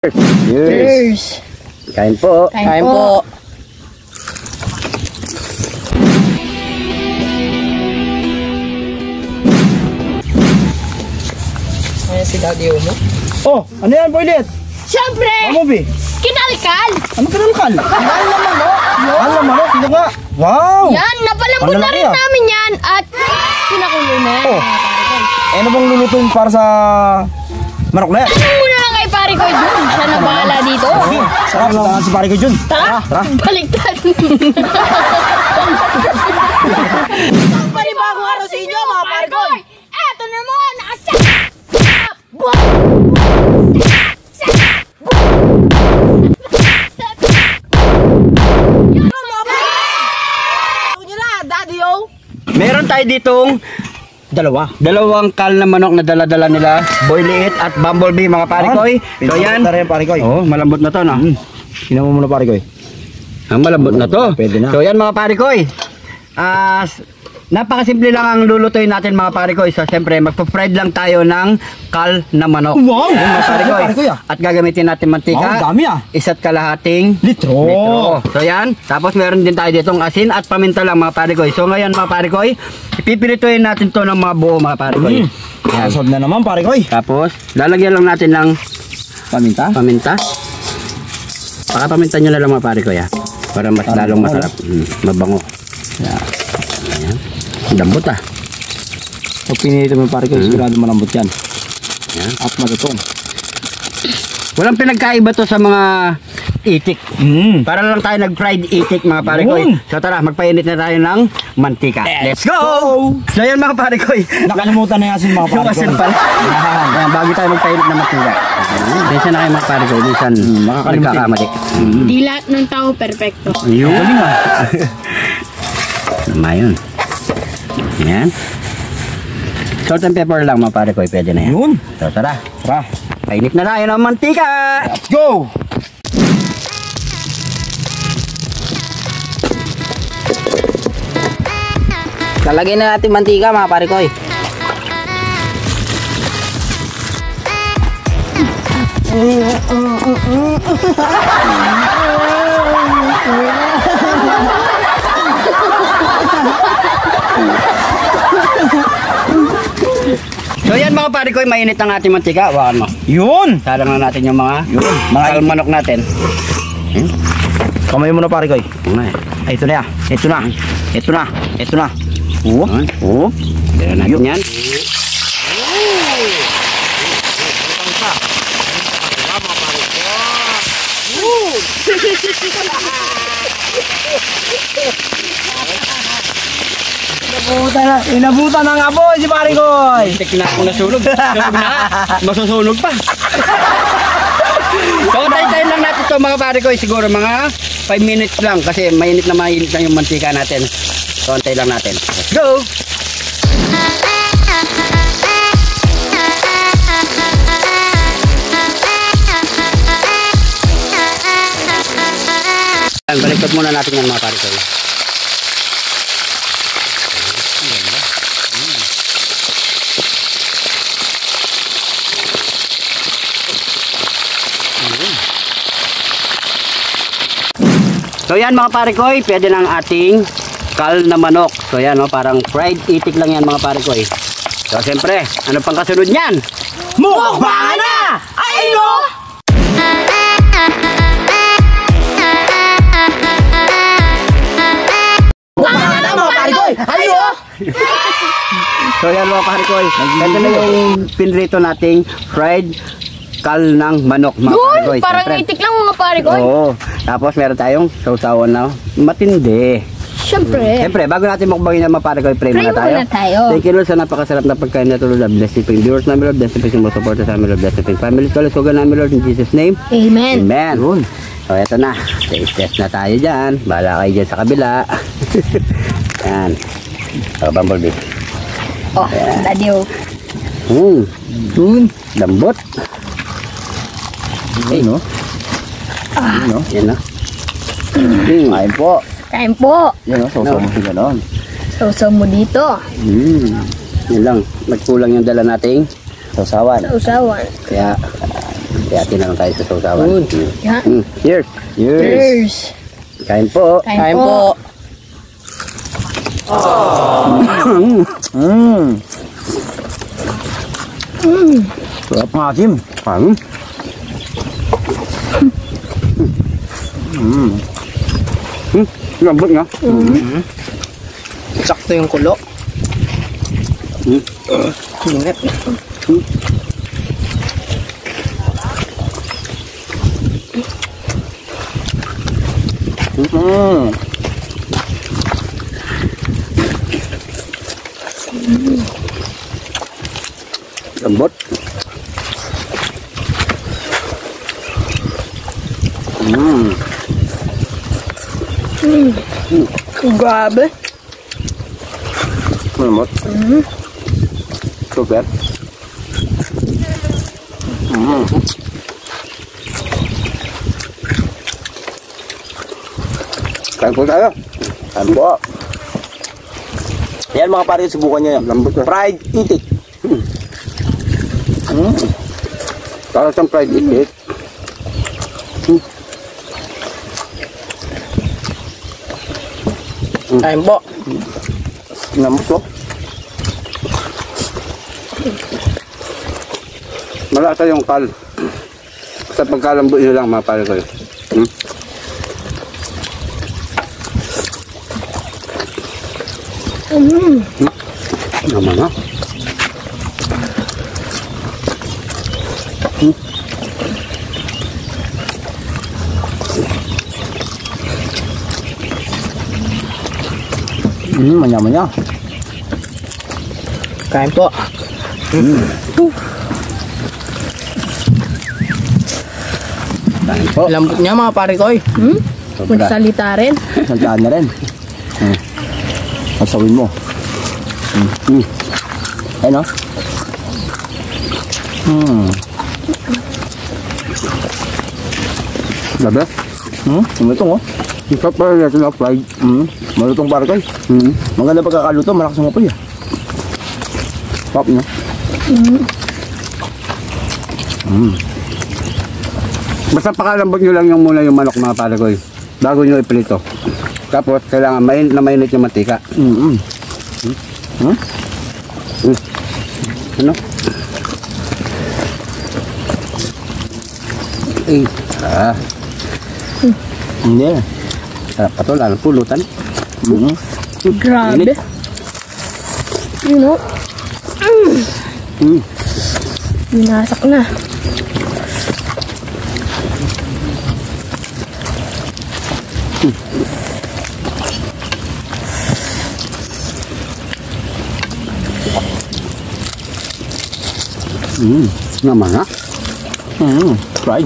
Cheers! Kain po. Kain po. Ayan si Daddy Omo. Oh, ano yan, Boylet? Siyempre! Ano, Bi? Kinalkal! Ano kinalkal? Mahal naman, no? Mahal naman, no? Sino nga? Wow! Yan! Napalambot na rin namin yan at pinakulo na yan. Oh. Ano bang lulutuin para sa manok na yan? Tanong muna lang kay pare ko dun. Siya na bahala dito. Sarap na si pare ko dyan. Tara! Baliktad! Ang panibagong araw sa inyo mga pare ko. Eto naman! Nasa! Daddy O. Meron tayo ditong dalawang kal na manok na dala-dala nila, Boy Liit at Bumblebee, mga pare koy. So yan. Oh, malambot na to, no? Tingnan mo muna, pare koy. Ang malambot na to. So yan, mga pare koy. Napakasimple lang ang lulutuin natin, mga pare koy. So siyempre, magpo-fried lang tayo ng kal na manok. Wow! Mga pare koy. At gagamitin natin mantika. Wow, dami Isa't kalahating litro. So yan, tapos meron din tayo ditong asin at paminta lang, mga pare koy. So ngayon, mga pare koy, ipipirituin natin to ng mga buo, mga pare koy. Yan. Kasod na naman pare koy. Tapos lalagyan lang natin ng paminta. Paminta nyo na lang, mga pare koy, para mas lalong masarap. Mabango. Yan. Lambot Pag pinito mo pare koy, sigurado malambot yan. Yan. At matutong. Walang pinagkaiba to sa mga itik. Para lang tayo nag-fried itik, mga pare koy. So tara, magpainit na tayo ng mantika. Let's go! So yan, mga pare koy. Nakalimutan na yasin mga Yung pare asin koy. pala. Yan, bago tayo magpainit ng mantika. Minsan na kayo, mga pare koy. Minsan nagkakamali. Di lahat ng tao perfecto. Yun. Mayon. Yan. Salt and pepper lang, mga pare koy. Pwede na yan. Yun. So tara. Painit na tayo ng mantika. Let's go! Lalagyan na natin mantika, mga pare koy. So yan, mga pare koy, mainit ang ating mantika. Wakan mo. Yun! Salang na natin yung mga manok natin. Kamay mo na pare koy. Ay, ito na. Ito na. Pero natin yan. Inabutan ng apoy si pare koy. Tek na ako nasunog. Masusunog pa. So, tayo lang natin ito, mga pare koy. Siguro mga 5 minutes lang kasi mainit na yung mantika natin. So, antay lang natin. Let's go! Baliktad muna natin yan, mga pare koy. So yan, mga pare koy, pwede ng ating kal na manok. So yan, parang fried itik lang yan, mga pare koy. So siyempre, ano pang kasunod niyan? Mukbang na! Ay no! Mukbang na mga pare koy! Ayo! So yan, mga pare koy, ito na yung pinrito nating fried kal ng manok, mga pare koy. Parang Siyempre. itik lang, mga pare ko. Oo. Tapos meron tayong sausawan na matindi. Siyempre. Siyempre, bago natin mukbangin ang mga pare koy, pray Pray muna tayo. muna tayo. Thank you Lord sa napakasarap na pagkain na tulad. Bless you, viewers namin Lord. Bless you, mga supporters namin Lord. Bless you, family. Kalusugan namin Lord, in Jesus' name. Amen. Amen. So, eto na. Taste na tayo dyan. Bahala kayo dyan sa kabila. Yan. So, Bumblebee. Oh, Daddy O. Lambot. Okay, no? Yan, no? Ayun po. Kain po. Yan, no? Sausaw mo sila noon. Sausaw mo dito. Yan lang. Nagkulang yung dala nating sausawan. Sausawan. Kaya Hati-hati na lang tayo sa sausawan. Yan. Cheers. Cheers. Kain po. Kain po. Sarap ng asim. Lambot nga. Sakto yung kulo. Ingat. Lambot. Grabe. Lambot. Super. Kain po tayo. Kain po. Yan mga pare, subukan nyo yan. Lambot na. Fried itik. Para siyang fried itik. Kain po. Lambot po. Malasa yung kal. Sa pagkalambot nyo lang mga pare ko. Naman ha. Manya-manya. Kain po. Kain po. Lambot niya mga pare ko. Magsalita rin. Saltaan na rin. Pasawin mo. Ayun o. Labi? Malutong o. Isap pa rin natin na fried. Malutong para kayo. Maganda pagkakaluto, malakas ang apoy. Pop niya. Basta pakalambot nyo lang yung muna yung manok mga pare ko. Bago nyo ipilito. Tapos kailangan mainit yung mantika. Ano? Hindi. Sarap pa to, lalo pulutan. Grabe. You know? Binasak na. Naman ha? Fried.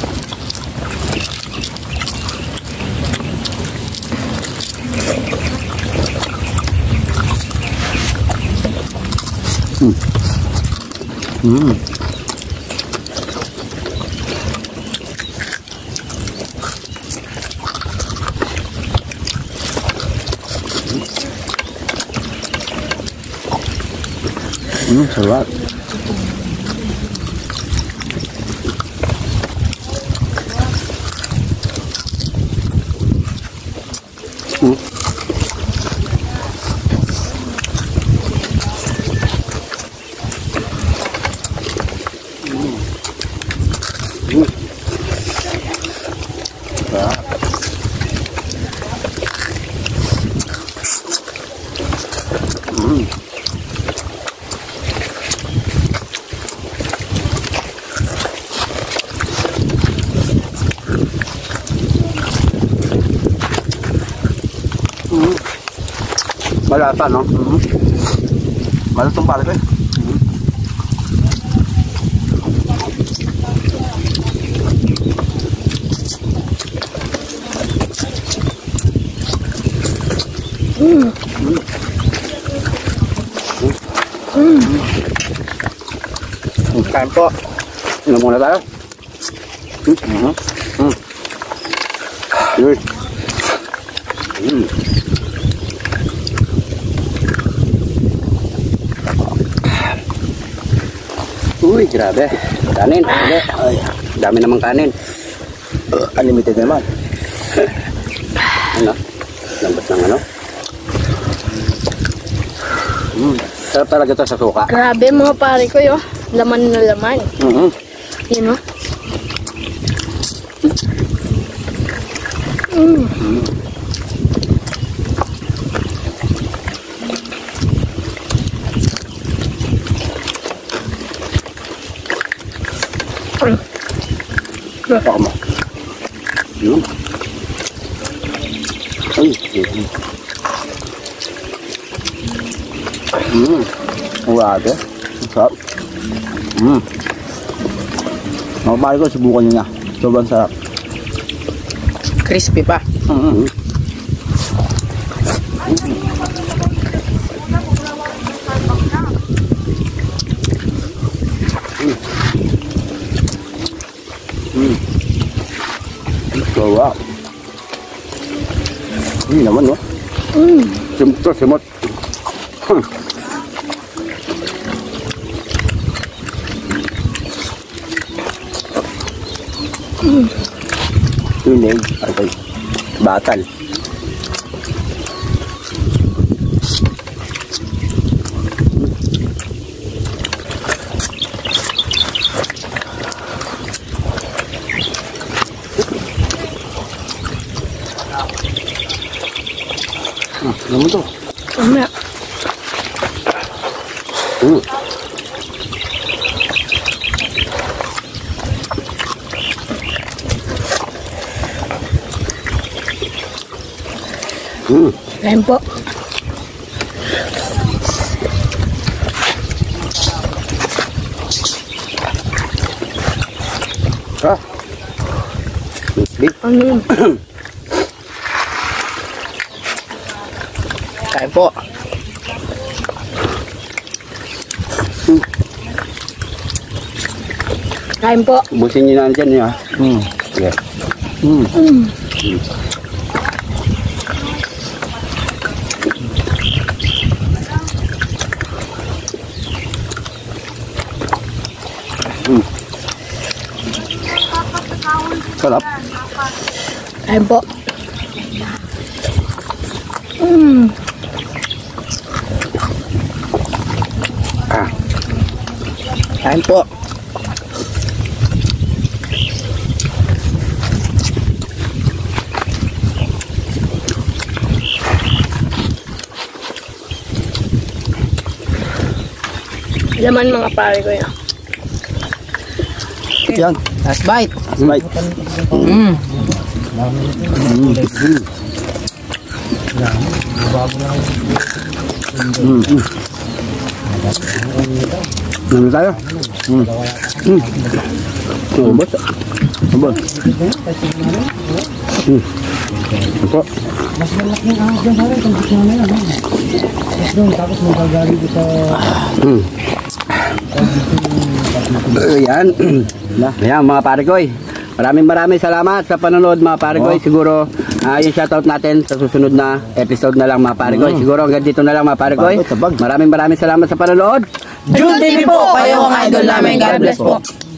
Sarap. Malata, no? Malutong pala ko eh. Kain po. Inom muna tayo. Good. Uy, grabe. Kanin. Ay. Dami namang kanin. Unlimited naman. Ano? Lambot ng ano? Sarap talaga ito sa suka. Grabe mga pare ko yo. Laman na laman. Yun o. Baka mo. Yun. Ay. Grabe. Sarap. Mga pare ko, subukan nyo na. Sobrang sarap. Crispy pa. Sarap. Ini naman, no? Simot. Tunig. Okay. Batal. Ano mo to? Mamaya. Kain po. Ano yun? Kain po. Kain po. Busin nyo na dyan, ya. Sige. Sarap. Kain po. Kain po. Laman mga pare ko yan. Yan. Last bite. Right. Ano tayo? Ubos. Ubos. Ito. Ayan. Ayan mga pare koy. Maraming salamat sa panonood mga pare koy. Siguro yung shoutout natin sa susunod na episode na lang mga pare koy. Siguro hanggang dito na lang mga pare koy. Maraming salamat sa panonood. June TV po, kayo ang idol namin. God bless po.